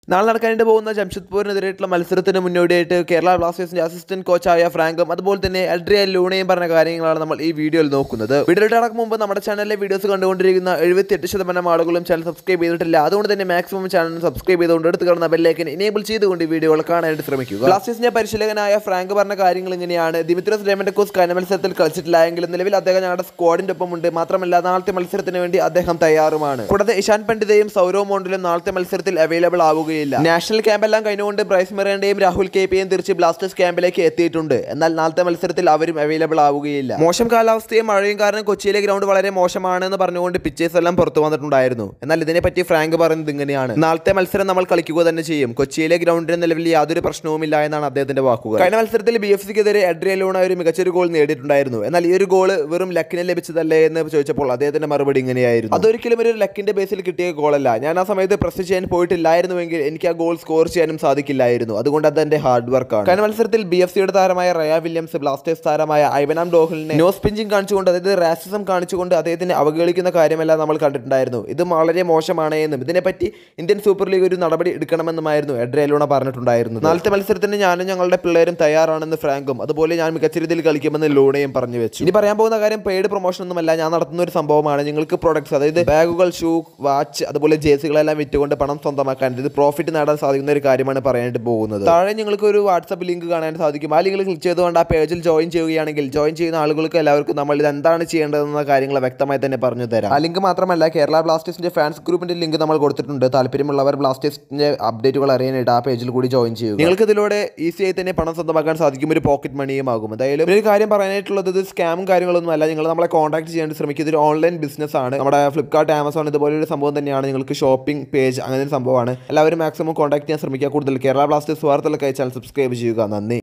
നാളെ നടക്കാനായിട്ട് പോകുന്ന ജംഷഡ്പൂരിനെതിരായിട്ടുള്ള മത്സരത്തിന് മുന്നോടിയായിട്ട് കേരള ബ്ലാസ്റ്റേഴ്സിന്റെ അസിസ്റ്റന്റ് കോച്ചായ ഫ്രാങ്കും അതുപോലെ തന്നെ അഡ്രിയൻ ലൂണയും പറഞ്ഞ കാര്യങ്ങളാണ് നമ്മൾ ഈ വീഡിയോയിൽ നോക്കുന്നത്. വീഡിയോയിൽ കടക്കും മുമ്പ് നമ്മുടെ ചാനലിലെ വീഡിയോസ് കണ്ടുകൊണ്ടിരിക്കുന്ന 78% ആളുകളും ചാനൽ സബ്സ്ക്രൈബ് ചെയ്തിട്ടില്ല. അതുകൊണ്ട് തന്നെ മാക്സിമം ചാനൽ സബ്സ്ക്രൈബ് ചെയ്തുകൊണ്ട് എടുത്ത് കാണുന്ന ബെല്ലൈക്കൻ എനേബിൾ ചെയ്തുകൊണ്ട് ഈ വീഡിയോകൾ കാണാനായിട്ട് ശ്രമിക്കുക. ബ്ലാസ്റ്റേഴ്സിന്റെ പരിശീലകനായ ഫ്രാങ്ക് പറഞ്ഞ കാര്യങ്ങൾ ഇങ്ങനെയാണ്: ദിമിത്രിയോസ് ഡയമൻഡക്കോസ് കഴിഞ്ഞ മത്സരത്തിൽ കളിച്ചിട്ടില്ല എങ്കിലും നിലവിൽ അദ്ദേഹം ഞങ്ങളുടെ സ്ക്വാഡിന്റെ ഒപ്പമുണ്ട്. മാത്രമല്ല നാളത്തെ മത്സരത്തിന് വേണ്ടി അദ്ദേഹം തയ്യാറുമാണ്. കൂടാതെ ഇഷാൻ പണ്ഡിതയും സൗരവ് മോണ്ടലും നാളത്തെ മത്സരത്തിൽ അവൈലബിൾ ആവുകയില്ല. നാഷണൽ ക്യാമ്പെല്ലാം കഴിഞ്ഞുകൊണ്ട് ബ്രൈസ് മിറേണ്ടയും രാഹുൽ കെപിയും തിരിച്ച് ബ്ലാസ്റ്റേഴ്സ് ക്യാമ്പിലേക്ക് എത്തിയിട്ടുണ്ട്. എന്നാൽ നാളത്തെ മത്സരത്തിൽ അവരും അവൈലബിൾ ആവുകയില്ല. മോശം കാലാവസ്ഥയും മഴയും കാരണം കൊച്ചിയിലെ ഗ്രൗണ്ട് വളരെ മോശമാണെന്ന് പറഞ്ഞുകൊണ്ട് പിച്ചേഴ്സ് എല്ലാം പുറത്തു വന്നിട്ടുണ്ടായിരുന്നു. എന്നാൽ ഇതിനെപ്പറ്റി ഫ്രാങ്ക് പറയുന്നത് ഇങ്ങനെയാണ്: നാളത്തെ മത്സരം നമ്മൾ കളിക്കുക തന്നെ ചെയ്യും. കൊച്ചിയിലെ ഗ്രൗണ്ടിന് നിലവിൽ യാതൊരു പ്രശ്നവുമില്ല എന്നാണ് അദ്ദേഹത്തിന്റെ വാക്കുകൾ. കഴിഞ്ഞ മത്സരത്തിൽ BFCക്കെതിരെ അഡ്രിയൻ ലൂണ ഒരു മികച്ചൊരു ഗോൾ നേടിയിട്ടുണ്ടായിരുന്നു. എന്നാൽ ഈ ഒരു ഗോൾ വെറും ലക്കിന് ലഭിച്ചതല്ലേ എന്ന് ചോദിച്ചപ്പോൾ അദ്ദേഹത്തിന്റെ മറുപടി ഇങ്ങനെയായിരുന്നു: അതൊരിക്കലും ഒരു ലക്കിന്റെ ബേസിൽ കിട്ടിയ ഗോളല്ല. ഞാൻ ആ സമയത്ത് പ്രസ് ചെയ്യാൻ പോയിട്ടില്ലായിരുന്നുവെങ്കിൽ എനിക്ക് ആ ഗോൾ സ്കോർ ചെയ്യാനും സാധിക്കില്ലായിരുന്നു. അതുകൊണ്ട് അത് എന്റെ ഹാർഡ് വർക്കാണ്. കഴിഞ്ഞ മത്സരത്തിൽ BFCയുടെ താരമായ റയ വില്യംസ് ബ്ലാസ്റ്റേഴ്സ് താരമായ ഐവനാം ഡോഹലിനെ നോസ് പിഞ്ചിങ് കാണിച്ചുകൊണ്ട്, അതായത് റാസിസം കാണിച്ചുകൊണ്ട് അദ്ദേഹത്തിന് അവഗണിക്കുന്ന കാര്യമെല്ലാം നമ്മൾ കണ്ടിട്ടുണ്ടായിരുന്നു. ഇത് വളരെ മോശമാണ് എന്നും ഇതിനെപ്പറ്റി ഇന്ത്യൻ സൂപ്പർ ലീഗ് ഒരു നടപടി എടുക്കണമെന്നുമായിരുന്നു അഡ്രിയൻ ലൂണ പറഞ്ഞിട്ടുണ്ടായിരുന്നത്. നാളത്തെ മത്സരത്തിന് ഞാനും ഞങ്ങളുടെ പിള്ളേരും തയ്യാറാണെന്ന് ഫ്രാങ്കും അതുപോലെ ഞാൻ മികച്ച രീതിയിൽ കളിക്കുമെന്ന് ലൂണയും പറഞ്ഞു വെച്ചു. ഇനി പറയാൻ പോകുന്ന കാര്യം പെയ്ഡ് പ്രൊമോഷൻ ഒന്നുമല്ല, ഞാൻ നടത്തുന്ന ഒരു സംഭവമാണ്. നിങ്ങൾക്ക് പ്രൊഡക്ട്സ്, അതായത് ബാഗുകൾ, ഷൂ, വാച്ച്, അതുപോലെ ജേഴ്സികളെല്ലാം വിറ്റുകൊണ്ട് പണം സ്വന്തമാക്കാൻ, ഇത് പ്രോഫിറ്റ് നേടാൻ സാധിക്കുന്ന ഒരു കാര്യമാണ് പറയാനായിട്ട് പോകുന്നത്. താഴെ നിങ്ങൾക്ക് ഒരു വാട്സ്ആപ്പ് ലിങ്ക് കാണാൻ സാധിക്കും. ആ ലിങ്കിൽ ക്ലിക്ക് ചെയ്തുകൊണ്ട് ആ പേജിൽ ജോയിൻ ചെയ്യുകയാണെങ്കിൽ ജോയിൻ ചെയ്യുന്ന ആളുകൾക്ക് എല്ലാവർക്കും നമ്മൾ ഇത് എന്താണ് ചെയ്യേണ്ടതെന്ന കാര്യങ്ങൾ വ്യക്തമായി തന്നെ പറഞ്ഞു തരാം. ആ ലിങ്ക് മാത്രമല്ല, കേരള ബ്ലാസ്റ്റേഴ്സിന്റെ ഫാൻസ് ഗ്രൂപ്പിന്റെ ലിങ്ക് നമ്മൾ കൊടുത്തിട്ടുണ്ട്. താല്പര്യമുള്ളവർ ബ്ലാസ്റ്റേഴ്സിന്റെ അപ്ഡേറ്റുകൾ അറിയാനായിട്ട് ആ പേജിൽ കൂടി ജോയിൻ ചെയ്യുക. നിങ്ങൾക്ക് ഇതിലൂടെ ഈസി ആയി തന്നെ പണം സ്വന്തമാക്കാൻ സാധിക്കും, ഒരു പോക്കറ്റ് മണിയും ആകും. എന്തായാലും ഒരു കാര്യം പറയാനായിട്ടുള്ളത്, ഇത് സ്കാമും കാര്യങ്ങളൊന്നും അല്ല. നിങ്ങൾ നമ്മളെ കോൺടാക്ട് ചെയ്യാൻ ശ്രമിക്കുക. ഇതൊരു ഓൺലൈൻ ബിസിനസ് ആണ്. നമ്മുടെ ഫ്ലിപ്കാർട്ട്, ആമസോൺ ഇതുപോലെ ഒരു സംഭവം തന്നെയാണ്. നിങ്ങൾക്ക് ഷോപ്പിംഗ് പേജ് അങ്ങനെ ഒരു സംഭവമാണ്. എല്ലാവരും മാക്സിമം കോൺടാക്ട് ചെയ്യാൻ ശ്രമിക്കുക. കൂടുതൽ കേരള ബ്ലാസ്റ്റേഴ്സ് വാർത്തകൾക്കായി ചാനൽ സബ്സ്ക്രൈബ് ചെയ്യുക. നന്ദി.